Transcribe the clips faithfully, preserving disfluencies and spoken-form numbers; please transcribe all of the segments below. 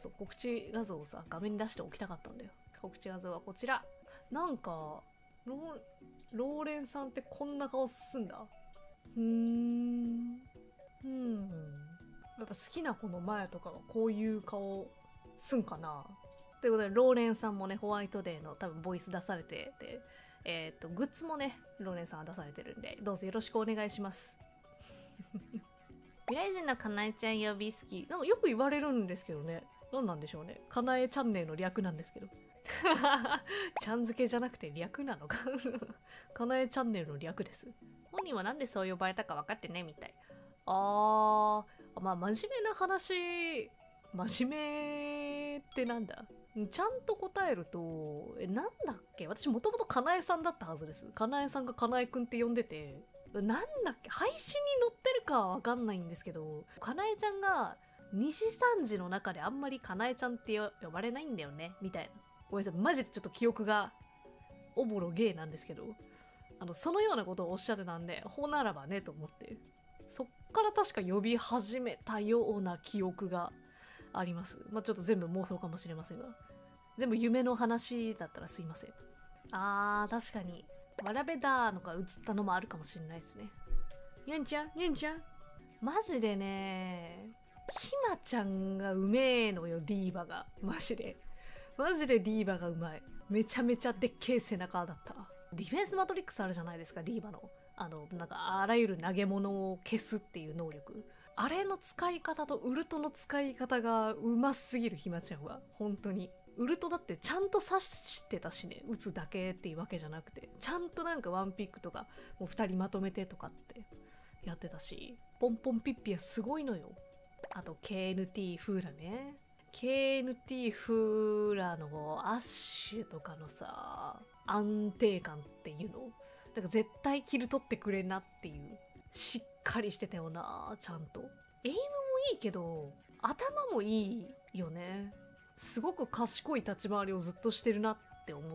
そう、告知画像をさ、画面に出しておきたかったんだよ。告知画像はこちら。なんか、ロー、ローレンさんってこんな顔すんだ。うーん。うん。やっぱ好きな子の前とかはこういう顔すんかな。ということで、ローレンさんもね、ホワイトデーの多分ボイス出されてて、えっと、グッズもね、ローレンさんは出されてるんで、どうぞよろしくお願いします。未来人のかなえちゃん呼び好き。なんかよく言われるんですけどね。何なんでしょうね。かなえチャンネルの略なんですけど。ちゃん付けじゃなくて略なのか。かなえチャンネルの略です。本人はなんでそう呼ばれたか分かってねみたい。あー、まあ真面目な話、真面目ってなんだ？ちゃんと答えると、え、なんだっけ？私もともとかなえさんだったはずです。かなえさんがかなえくんって呼んでて、なんだっけ？配信に載ってるかはわかんないんですけど、かなえちゃんが西三時の中であんまりかなえちゃんって呼ばれないんだよねみたいな。ごめんなさい、マジでちょっと記憶がおぼろげーなんですけど、あのそのようなことをおっしゃってたんで、ほうならばねと思って、そっから確か呼び始めたような記憶があります。まあちょっと全部妄想かもしれませんが、全部夢の話だったらすいません。あー、確かにわらべだーのが映ったのもあるかもしれないですね。にゃんちゃんにゃんちゃんマジでね、ひまちゃんがうめえのよ。ディーバがマジでマジでディーバがうまい。めちゃめちゃでっけえ背中だった。ディフェンスマトリックスあるじゃないですか、ディーバのあのなんかあらゆる投げ物を消すっていう能力、あれの使い方とウルトの使い方がうますぎる。ひまちゃんは本当にウルトだってちゃんと刺してたしね、打つだけっていうわけじゃなくて、ちゃんとなんかワンピックとかもうふたりまとめてとかってやってたし、ポンポンピッピはすごいのよ。あと ケーエヌティー フーラね、 ケーエヌティー フーラのアッシュとかのさ安定感っていうの、だから絶対キル取ってくれなっていう、しっかりしてたよな。ちゃんとエイムもいいけど頭もいいよね。すごく賢い立ち回りをずっとしてるなって思った。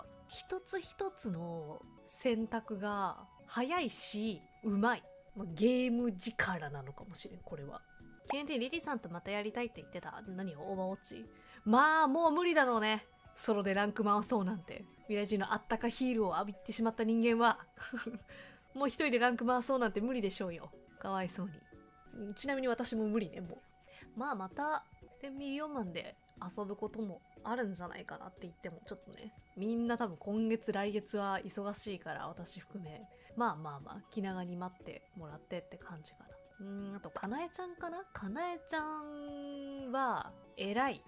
一つ一つの選択が早いしうまい、まあ、ゲーム力なのかもしれんこれは。ケーエヌティー リリさんとまたやりたいって言ってた。何をオーバーウォッチ？まあもう無理だろうね、ソロでランク回そうなんて。未来人のあったかヒールを浴びてしまった人間はもう一人でランク回そうなんて無理でしょうよ。かわいそうに。ちなみに私も無理ね。もうまあまたでミリオンマンで遊ぶこともあるんじゃないかなって言ってもちょっとね、みんな多分今月来月は忙しいから、私含めまあまあまあ気長に待ってもらってって感じかな。うーん、あとかなえちゃんかな。かなえちゃんは偉い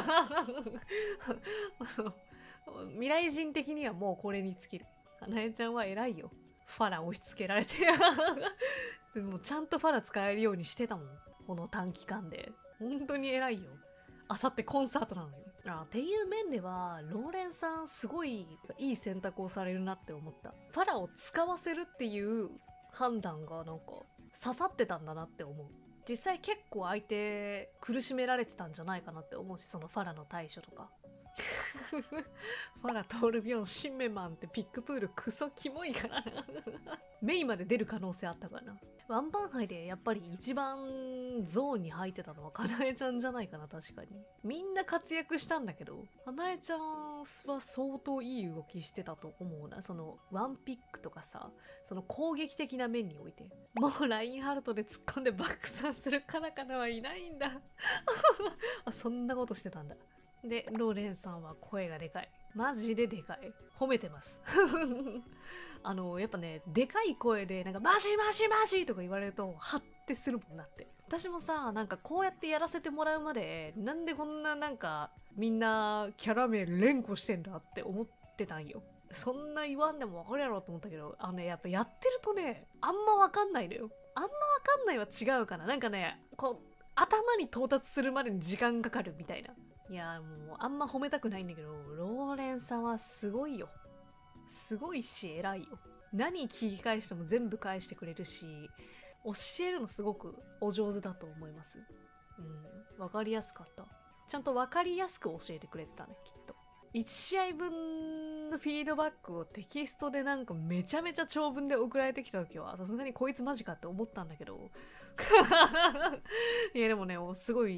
未来人的にはもうこれに尽きる。かなえちゃんは偉いよ。ファラ押し付けられてでもちゃんとファラ使えるようにしてたもん、この短期間で。本当に偉いよ。あさってコンサートなのよ。あっていう面ではローレンさんすごいいい選択をされるなって思った。ファラを使わせるっていう判断がなんか刺さってたんだなって思う。実際結構相手苦しめられてたんじゃないかなって思うし、そのファラの対処とかファラ、トールビョン、シンメマンってピックプールクソキモいからなメインまで出る可能性あったからな。ワンパン杯でやっぱり一番ゾーンに入ってたのはかなえちゃんじゃないかな。確かにみんな活躍したんだけど、かなえちゃんは相当いい動きしてたと思うな。そのワンピックとかさ、その攻撃的な面において。もうラインハルトで突っ込んで爆散するカナカナはいないんだあ、そんなことしてたんだ。でローレンさんは声がでかい。マジででかい。褒めてますあのやっぱね、でかい声でなんかマジマジマジとか言われるとハッてするもんなって。私もさ、なんかこうやってやらせてもらうまでなんでこんななんかみんなキャラ名連呼してんだって思ってたんよ。そんな言わんでも分かるやろと思ったけど、あのね、やっぱやってるとね、あんま分かんないのよ。あんま分かんないは違うかな。なんかね、こう頭に到達するまでに時間かかるみたいな。いやもうあんま褒めたくないんだけど、ローレンさんはすごいよ。すごいし偉いよ。何聞き返しても全部返してくれるし、教えるのすごくお上手だと思います。うん、分かりやすかった。ちゃんと分かりやすく教えてくれてたね、きっと。いち試合分のフィードバックをテキストでなんかめちゃめちゃ長文で送られてきた時はさすがにこいつマジかって思ったんだけどいやでもね、すごい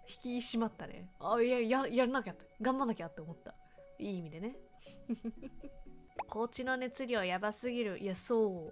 引き締まったね。あ、いや、や、やらなきゃって。頑張んなきゃって思った。いい意味でね。コーチの熱量やばすぎる。いや、そう。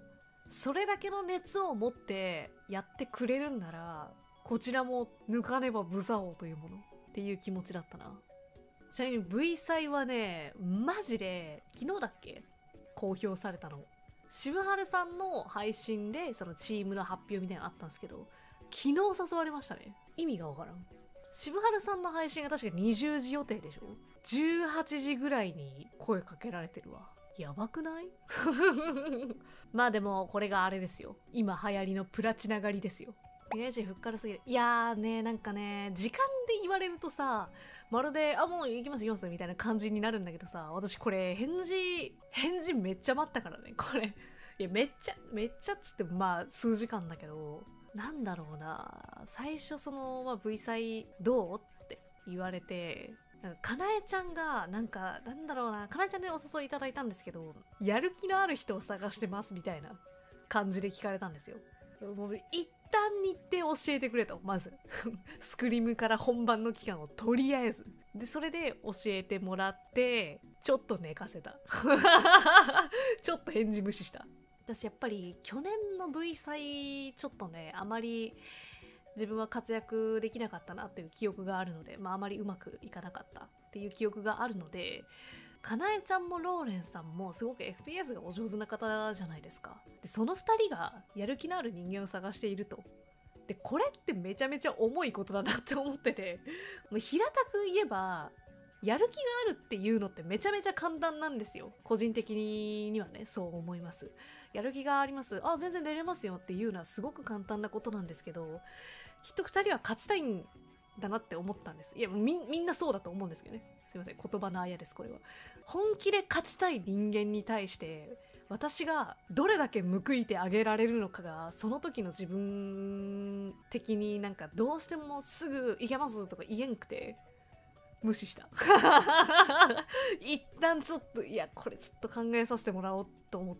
それだけの熱を持ってやってくれるんなら、こちらも抜かねば無ザ王というものっていう気持ちだったな。ちなみに V 祭はね、マジで、昨日だっけ公表されたの。渋春さんの配信でそのチームの発表みたいなのあったんですけど、昨日誘われましたね。意味がわからん。渋春さんの配信が確かにじゅうじ予定でしょ。じゅうはちじぐらいに声かけられてるわ。やばくない？まあでもこれがあれですよ。今流行りのプラチナ狩りですよ。ミライジふっからすぎる。いやーね、なんかね、時間で言われるとさ、まるで、あ、もう行きます行きますみたいな感じになるんだけどさ、私これ返事、返事めっちゃ待ったからね、これ。いや、めっちゃ、めっちゃっつってもまあ数時間だけど、なんだろうな、最初その、まあ、V 祭どうって言われて、なんかかなえちゃんがなんかなんだろうな、かなえちゃんでお誘いいただいたんですけど、やる気のある人を探してますみたいな感じで聞かれたんですよ。もう一旦日程教えてくれと、まずスクリームから本番の期間をとりあえずで、それで教えてもらってちょっと寝かせたちょっと返事無視した。私やっぱり去年の V 祭ちょっとね、あまり自分は活躍できなかったなっていう記憶があるので、まああまりうまくいかなかったっていう記憶があるので、かなえちゃんもローレンさんもすごく エフピーエス がお上手な方じゃないですか。でそのふたりがやる気のある人間を探していると。でこれってめちゃめちゃ重いことだなって思ってて、もう平たく言えばやる気があるっていうのってめちゃめちゃ簡単なんですよ。個人的にはね、そう思います。やる気があります、あ、全然出れますよっていうのはすごく簡単なことなんですけど、きっとふたりは勝ちたいんだなって思ったんです。いや、み、みんなそうだと思うんですけどね。すいません、言葉のあやです、これは。本気で勝ちたい人間に対して私がどれだけ報いてあげられるのかが、その時の自分的になんかどうしてもすぐいけますとか言えんくて無視した一旦ちょっと、いやこれちょっと考えさせてもらおうと思って、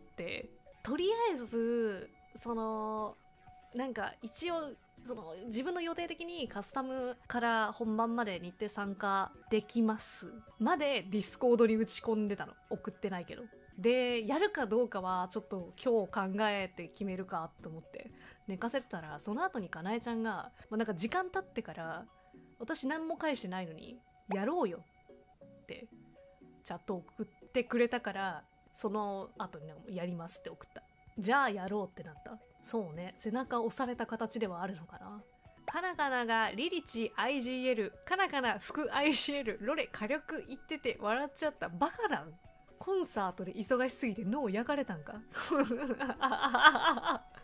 とりあえずそのなんか一応その自分の予定的にカスタムから本番まで日程参加できますまでディスコードに打ち込んでたの。送ってないけど。でやるかどうかはちょっと今日考えて決めるかと思って寝かせてたら、その後にかなえちゃんが、まあ、なんか時間経ってから私何も返してないのにやろうよってチャット送ってくれたから、その後に、ね、やりますって送った。じゃあやろうってなった。そうね、背中押された形ではあるのかな。カナカナがリリチ アイジーエル、 カナカナ副 アイジーエル、 ロレ火力言ってて笑っちゃった。バカなんコンサートで忙しすぎて脳焼かれたんか